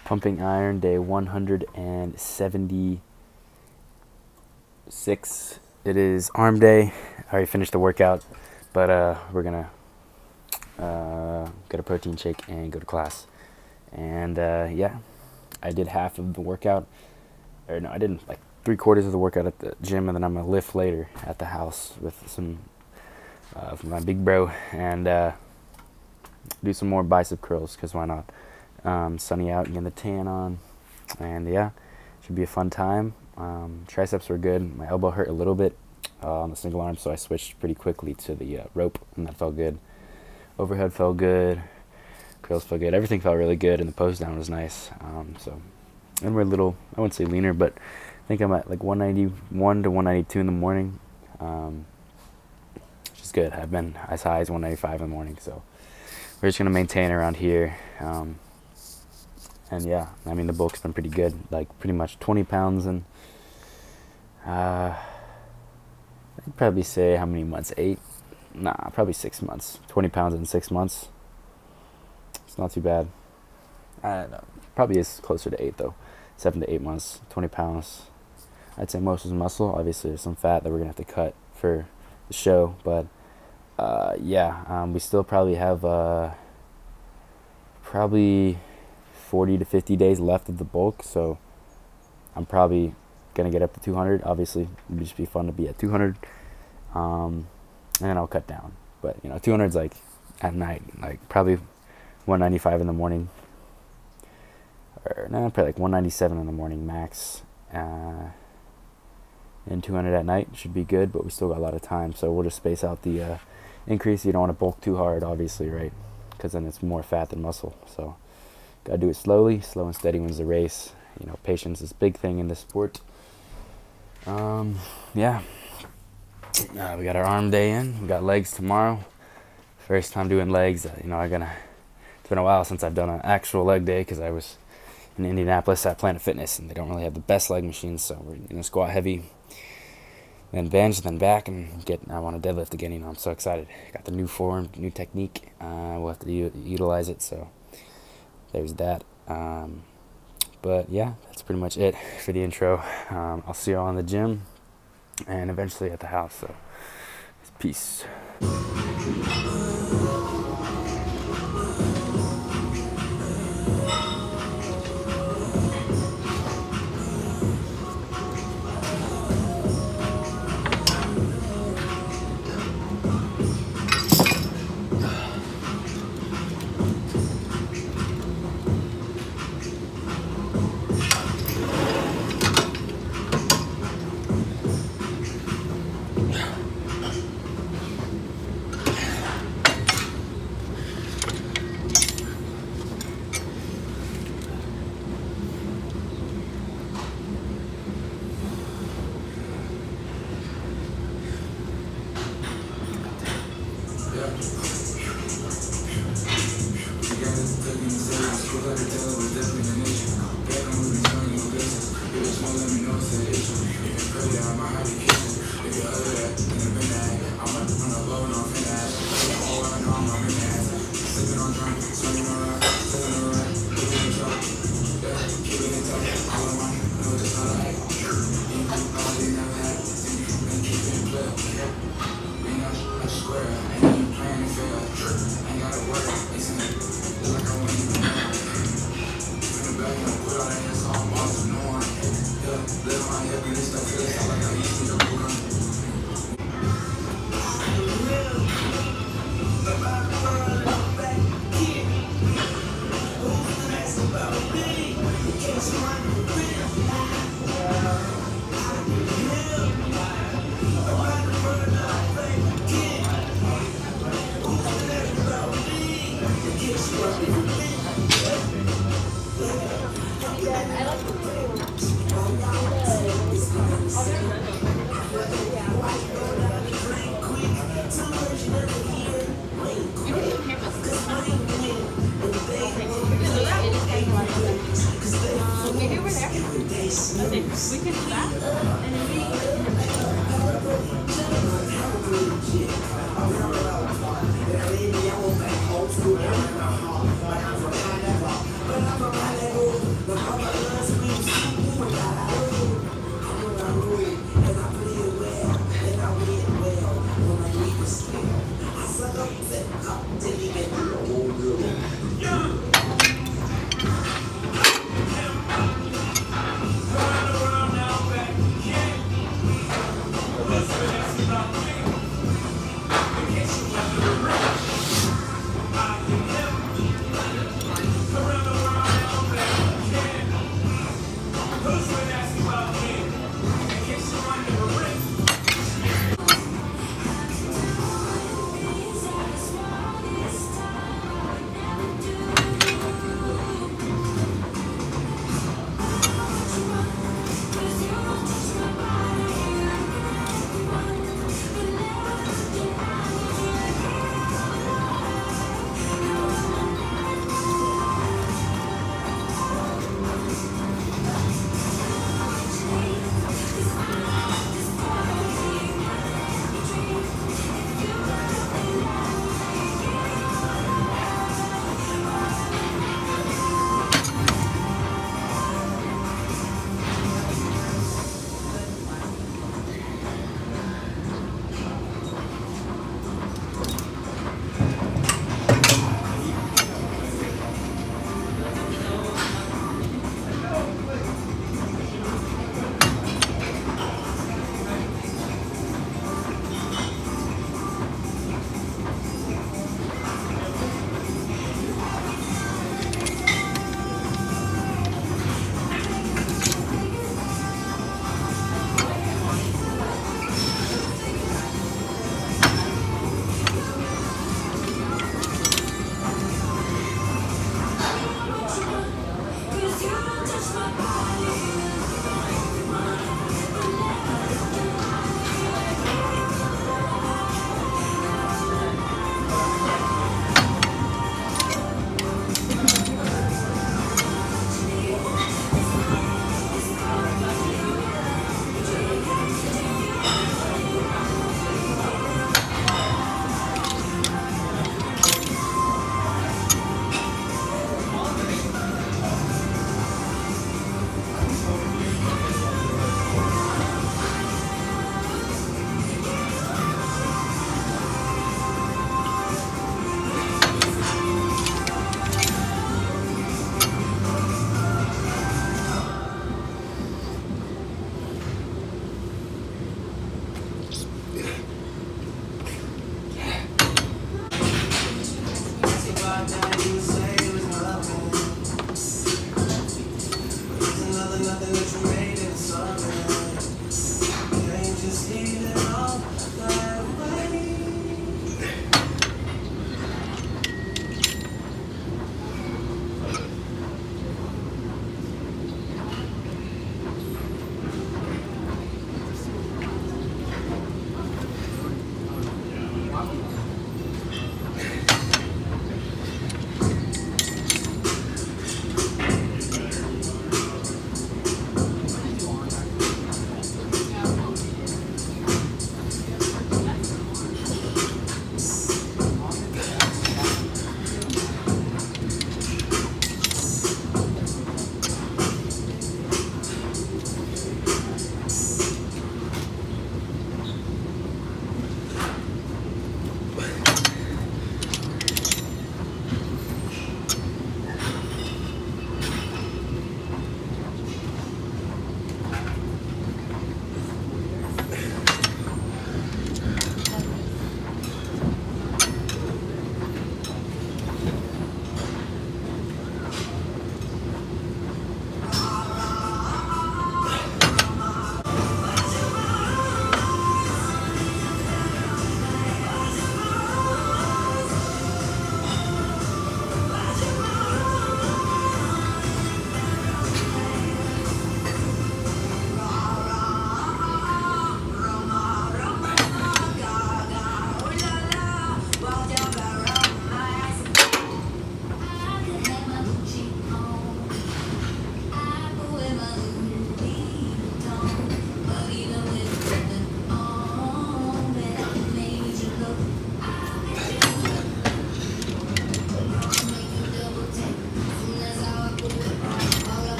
Pumping iron day 176. It is arm day. I already finished the workout, but we're gonna get a protein shake and go to class. And yeah, I did half of the workout, or no, I didn't, like 3/4 of the workout at the gym, and then I'm gonna lift later at the house with some my big bro, and do some more bicep curls, because why not? Sunny out, getting the tan on, and yeah, should be a fun time. Triceps were good. My elbow hurt a little bit on the single arm, so I switched pretty quickly to the rope, and that felt good. Overhead felt good. Curls felt good. Everything felt really good, and the pose down was nice. And we're a little, I wouldn't say leaner, but I think I'm at like 191 to 192 in the morning, which is good. I've been as high as 195 in the morning, so we're just gonna maintain around here. And yeah, I mean, the bulk's been pretty good, like pretty much 20 pounds, and I'd probably say how many months? 8? Nah, probably 6 months. 20 pounds in 6 months. It's not too bad. I don't know. Probably is closer to 8 though. 7 to 8 months. 20 pounds. I'd say most is muscle. Obviously, there's some fat that we're gonna have to cut for the show, but yeah, we still probably have probably 40 to 50 days left of the bulk, so I'm probably gonna get up to 200. Obviously, it would just be fun to be at 200, and then I'll cut down. But you know, 200 is like at night, like probably 195 in the morning, or no, probably like 197 in the morning max, and 200 at night should be good. But we still got a lot of time, so we'll just space out the increase. You don't want to bulk too hard, obviously, right? Because then it's more fat than muscle. So gotta do it slowly. Slow and steady wins the race. You know, patience is a big thing in this sport. Yeah. We got our arm day in. We got legs tomorrow. First time doing legs. You know, it's been a while since I've done an actual leg day, because I was in Indianapolis at Planet Fitness, and they don't really have the best leg machines. So we're gonna squat heavy, then bench, then back, and I want to deadlift again. You know, I'm so excited. Got the new form, new technique. We'll have to utilize it. So there's that. But yeah, that's pretty much it for the intro. I'll see you all in the gym and eventually at the house. So peace.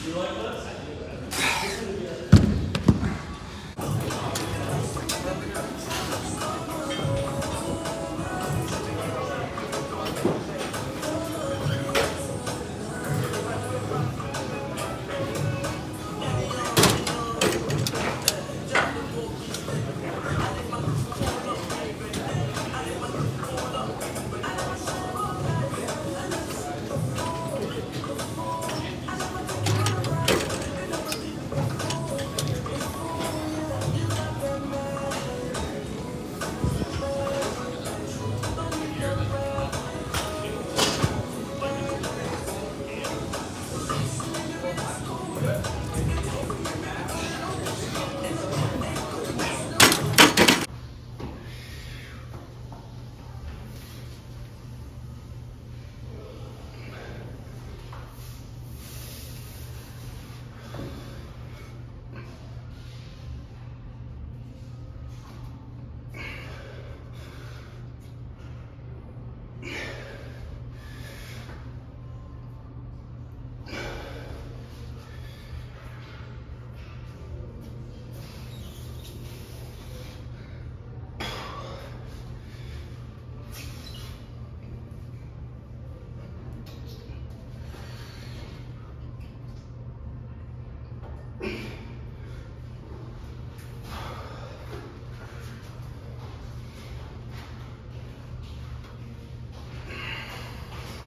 You like this?